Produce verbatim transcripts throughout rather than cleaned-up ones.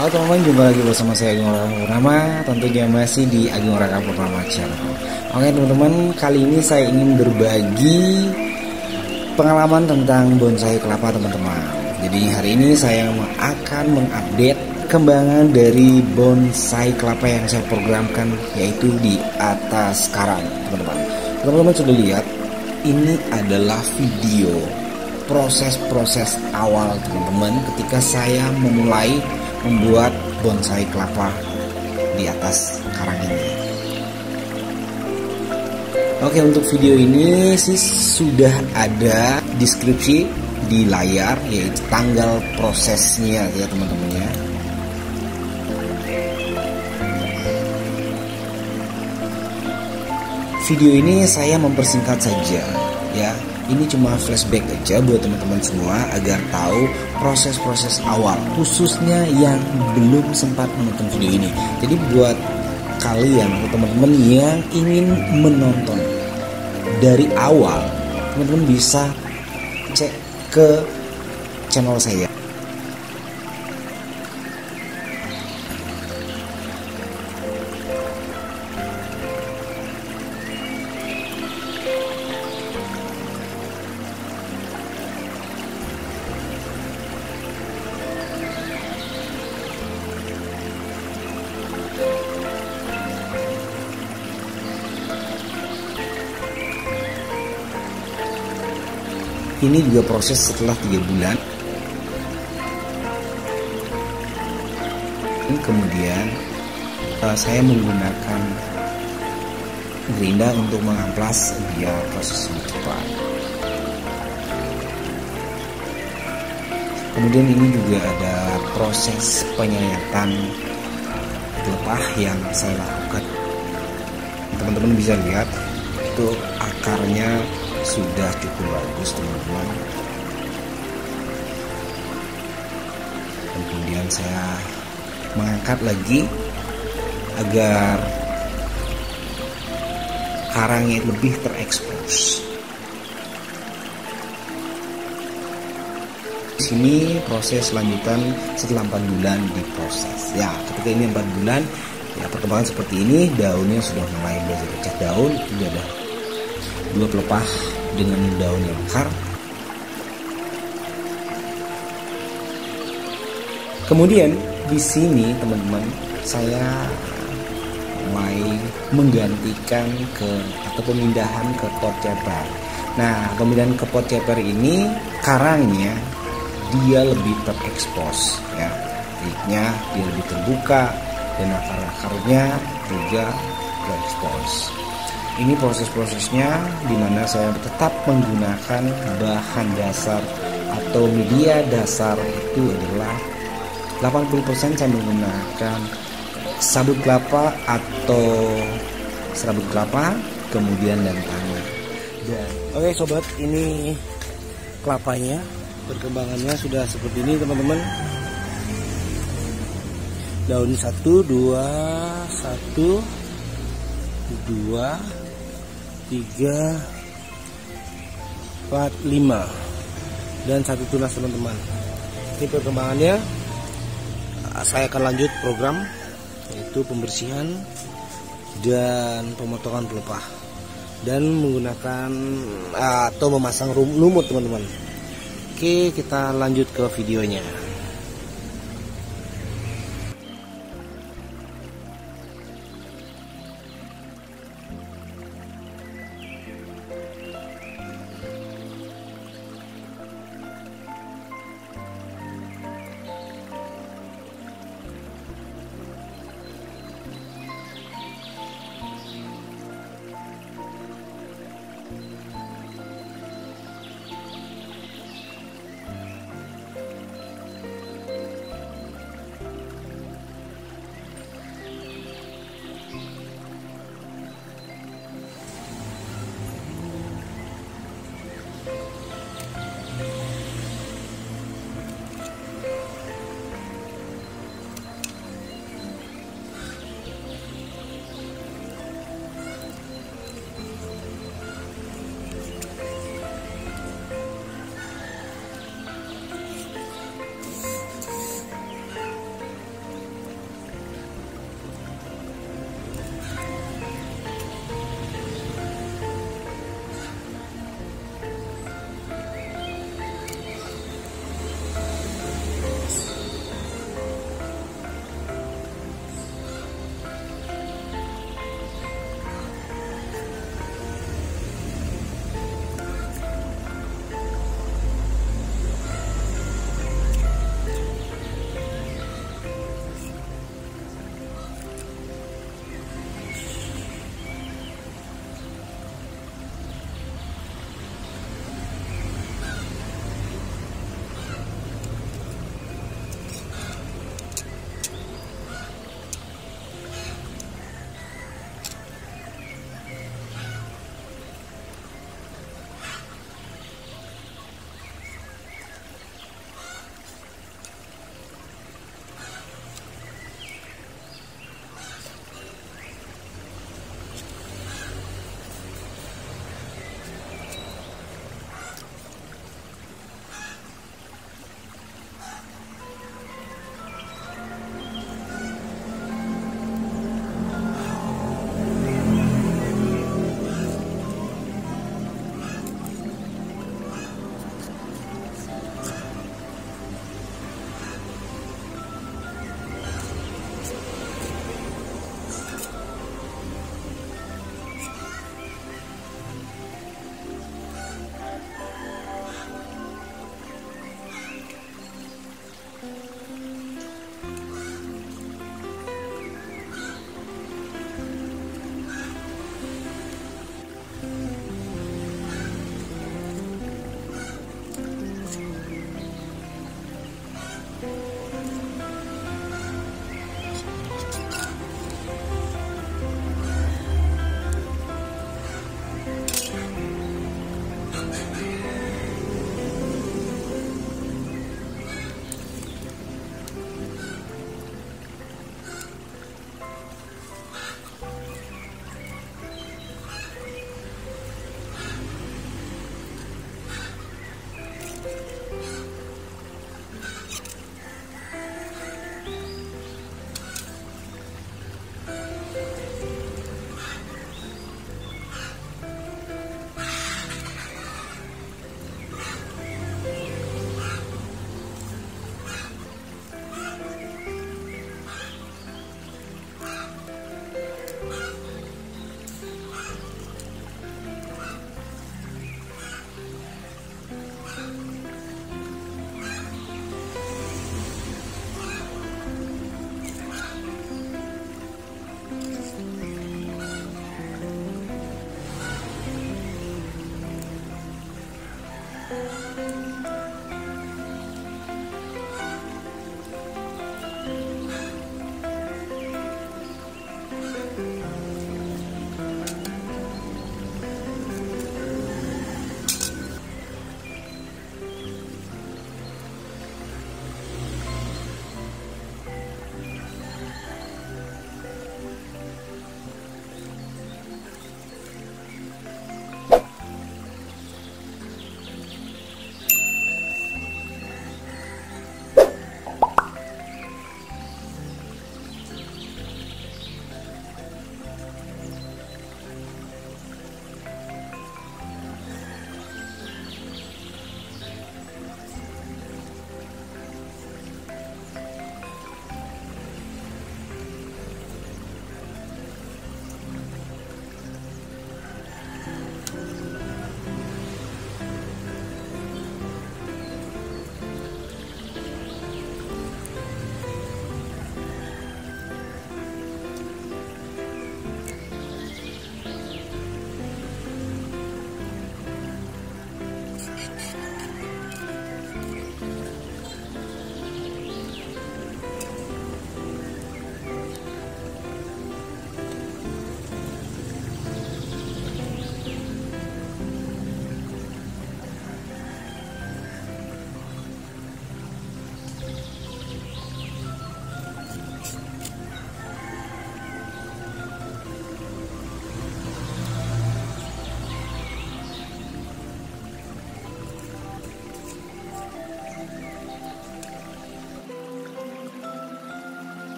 Halo teman-teman, jumpa lagi bersama saya Agung Raka Purnama, tentunya masih di Agung Raka Purnama Channel. Oke teman-teman, kali ini saya ingin berbagi pengalaman tentang bonsai kelapa teman-teman. Jadi hari ini saya akan mengupdate kembangan dari bonsai kelapa yang saya programkan, yaitu di atas karang teman-teman. Teman-teman sudah lihat, ini adalah video proses-proses awal teman-teman ketika saya memulai membuat bonsai kelapa di atas karang ini. Oke, untuk video ini sih sudah ada deskripsi di layar, yaitu tanggal prosesnya ya teman-teman ya. Video ini saya mempersingkat saja ya. Ini cuma flashback aja buat teman-teman semua agar tahu proses-proses awal, khususnya yang belum sempat menonton video ini. Jadi buat kalian atau teman-teman yang ingin menonton dari awal, teman-teman bisa cek ke channel saya. Ini juga proses setelah tiga bulan. Kemudian uh, saya menggunakan gerinda untuk mengamplas biar proses lebih cepat. Kemudian ini juga ada proses penyayatan pelepah yang saya lakukan. Teman-teman bisa lihat itu akarnya sudah cukup bagus teman-teman. Kemudian saya mengangkat lagi agar karangnya lebih terekspos. Di sini proses lanjutan setelah empat bulan diproses. Ya, ketika ini empat bulan, ya perkembangan seperti ini, daunnya sudah mulai bercecah daun, ini ada dua pelepah dengan daun yang mekar. Kemudian di sini teman-teman saya mulai menggantikan ke atau pemindahan ke pot ceper. Nah, pemindahan ke pot ceper ini karangnya dia lebih terekspos ya, titiknya dia lebih terbuka dan akar-akarnya juga terekspos. Ini proses-prosesnya dimana saya tetap menggunakan bahan dasar atau media dasar itu adalah delapan puluh persen saya menggunakan sabut kelapa atau serabut kelapa, kemudian dan tanah. Dan oke sobat, ini kelapanya, perkembangannya sudah seperti ini teman-teman. Daun satu, dua, satu, dua, tiga, empat, lima, dan satu tunas teman-teman. Ini perkembangannya. Saya akan lanjut program, yaitu pembersihan dan pemotongan pelepah dan menggunakan atau memasang lumut teman-teman. Oke, kita lanjut ke videonya.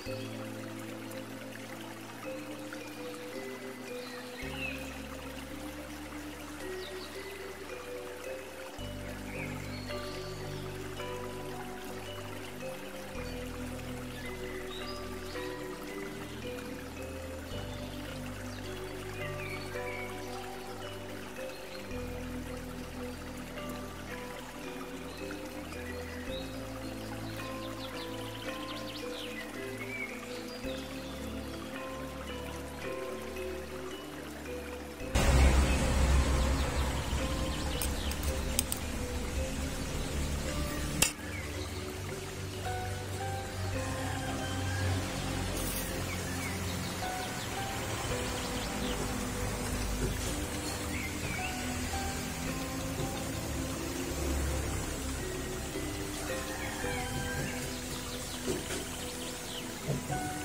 Thank you.